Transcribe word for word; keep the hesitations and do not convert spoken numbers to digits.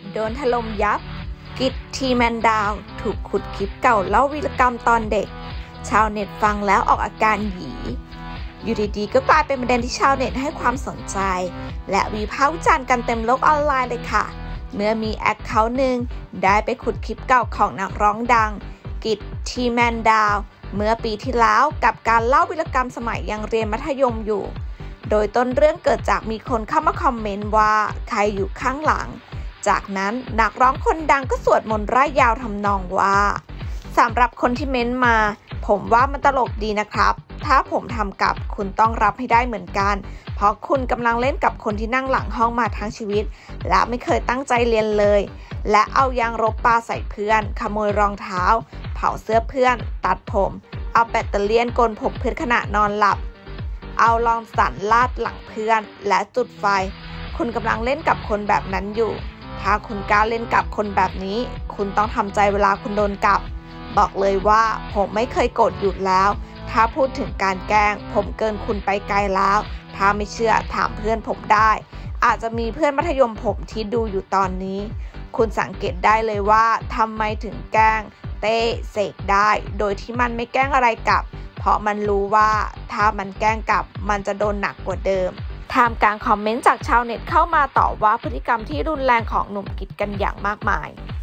โดนถล่มยับกิตทีแมนดาวถูกขุดคลิปเก่าเล่าวีรกรรมตอนเด็กชาวเน็ตฟังแล้วออกอาการหยีอยู่ดีๆก็กลายเป็นประเด็นที่ชาวเน็ตให้ความสนใจและวิพากษ์วิจารณ์กันเต็มโลกออนไลน์เลยค่ะเมื่อมีแอคเคาท์หนึ่งได้ไปขุดคลิปเก่าของนักร้องดังกิตทีแมนดาวเมื่อปีที่แล้วกับการเล่าวีรกรรมสมัยยังเรียนมัธยมอยู่โดยต้นเรื่องเกิดจากมีคนเข้ามาคอมเมนต์ว่าใครอยู่ข้างหลังจากนั้นนักร้องคนดังก็สวดมนต์ร่ายยาวทำนองว่าสำหรับคนที่เม้นมาผมว่ามันตลกดีนะครับถ้าผมทำกับคุณต้องรับให้ได้เหมือนกันเพราะคุณกำลังเล่นกับคนที่นั่งหลังห้องมาทั้งชีวิตและไม่เคยตั้งใจเรียนเลยและเอายางรบปาใส่เพื่อนขโมยรองเท้าเผาเสื้อเพื่อนตัดผมเอาแบตเตอรี่กลผมเพื่อนขณะนอนหลับเอาลองสันลาดหลังเพื่อนและจุดไฟคุณกำลังเล่นกับคนแบบนั้นอยู่ถ้าคุณกล้าเล่นกับคนแบบนี้คุณต้องทำใจเวลาคุณโดนกัดบอกเลยว่าผมไม่เคยโกรธหยุดแล้วถ้าพูดถึงการแกล้งผมเกินคุณไปไกลแล้วถ้าไม่เชื่อถามเพื่อนผมได้อาจจะมีเพื่อนมัธยมผมที่ดูอยู่ตอนนี้คุณสังเกตได้เลยว่าทำไมถึงแกล้งเต้เสกได้โดยที่มันไม่แกล้งอะไรกลับเพราะมันรู้ว่าถ้ามันแกล้งกลับมันจะโดนหนักกว่าเดิมท่ามกลางคอมเมนต์จากชาวเน็ตเข้ามาต่อว่าพฤติกรรมที่รุนแรงของหนุ่มกิตกันอย่างมากมาย